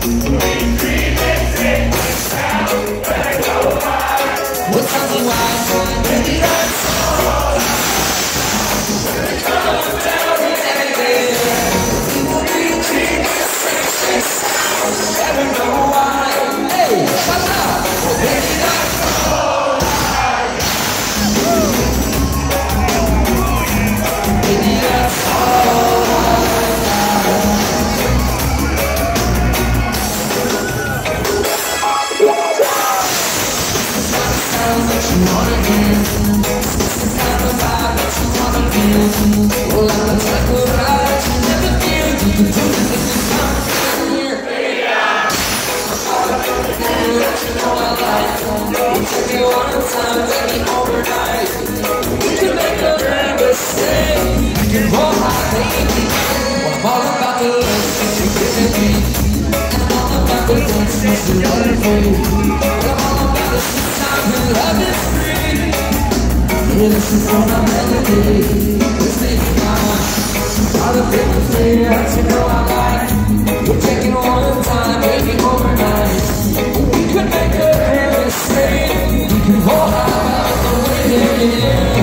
This is all my melody. This is mine. All the things that you know I like. We're taking one time, maybe overnight. We could make a mistake. We can hold out the way.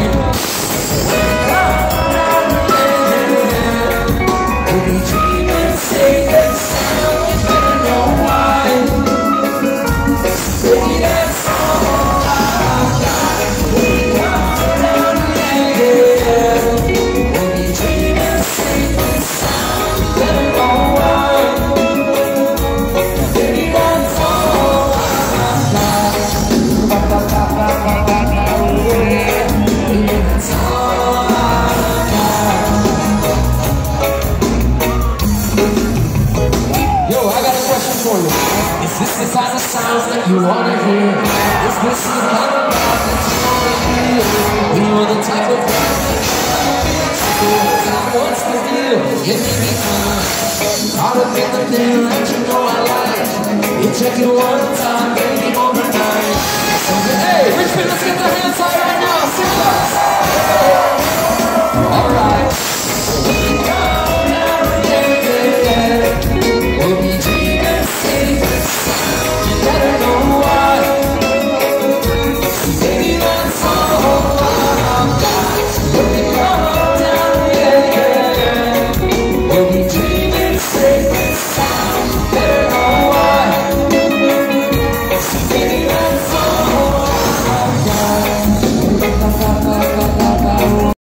We can dream and say that sound. You better know why. Say that song out loud. We come. Is this the kind of sounds that you wanna hear? Is this the kind of love that you wanna feel? We were the type of girl that what's the deal? You make me caught up in the deal that you know I like. You check it one time, baby, overnight. So, hey, Richmond, let's get the hands high right now. Sing us. All right.